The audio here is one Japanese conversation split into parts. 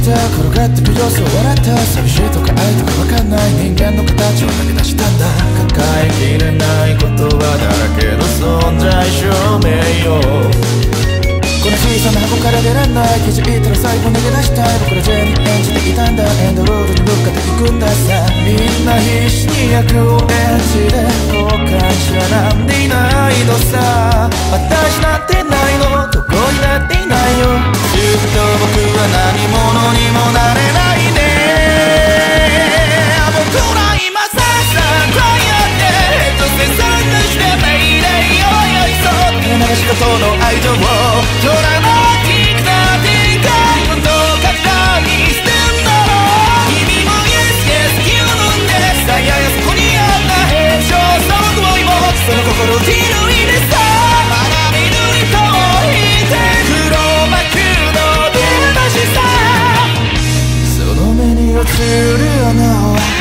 した転がってる様子を笑った。寂しいとか愛とか分かんない人間の形を投げ出したんだ。抱えきれない言葉だらけの存在証明よ。この小さな箱から出らんない。気づいたら最後逃げ出したい。僕ら全員演じていたんだ。エンドロールに向かっていくんださ。みんな必死に役を演じて後悔しなんでいないのさ。私なんてないの、どこになっていないよ。ずっと僕は何者にもなれないね。僕ら今ささこうやって突然参加してメイデイを寄り添って流し方の愛情をドラマティックな展開本当かったにしてんだろう。君も Yes Yes 気を飲んでさややそこにあった変装その思いもその心を手抜いてさ学びぬりと引いて黒幕の出ましさ。その目に映る穴は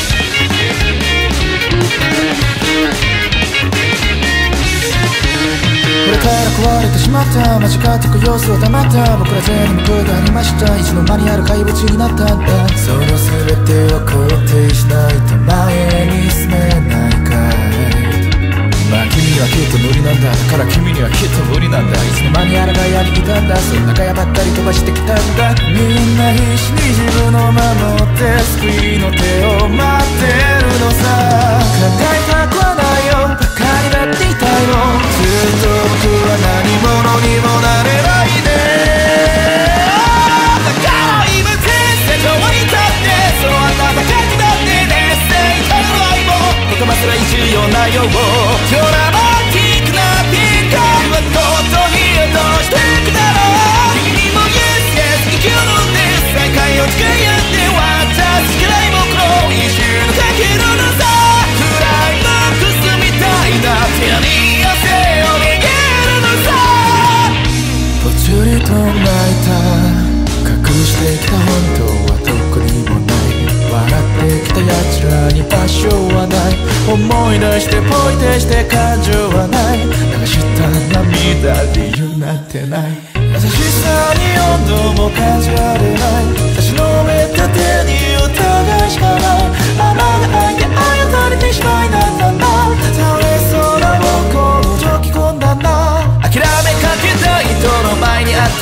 これから壊れてしまった。間違ってく様子を黙った。僕ら全員無がありました。いつの間にある怪物になったんだ。その全てを肯定しないと前に進めないかい。まあ君にはきっと無理なんだ。だから君にはきっと無理なんだ。いつの間にあらがやにいたんだ。そんなガヤばっかり飛ばしてきたんだ。みんな必死に自分を守って救いの手を待ってるのさ。考えたくはないよ、バカになっていたいの。ずっと僕は何者にもなれないね。だから今先生上に立ってそう温かくなって熱戦たる愛も言葉すら重要なようドラマティックな展開はことに落としてくだろう。君も Yes Yes 息を飲んで世界を使い合って私くらい僕の一瞬のかけるのさ。クライマックスみたいな手に汗を握るのさ。ぽつりと泣いた隠してきた本当はどこにもない。笑ってきた奴らに場所はない。思い出してポイてして感情はない。流した涙理由なんてない。優しさに温度も感じられない。差し伸べた手に疑いしかない。穴が開いて操れてしまいなんだな。倒れそうな僕を覗き込んだな。諦めかけた人の前にあった。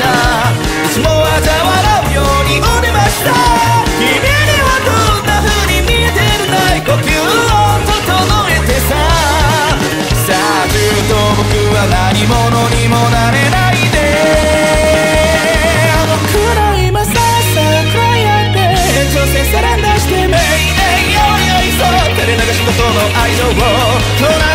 いつも嘲笑うようにお出ました。君にはどんな風に見えてるない。呼吸を整えてさ。さあずっと僕は何者にもなれないで。僕ら今ささこうやって挑戦さらんだしてメイデイを寄り添って垂れ流しことの愛情を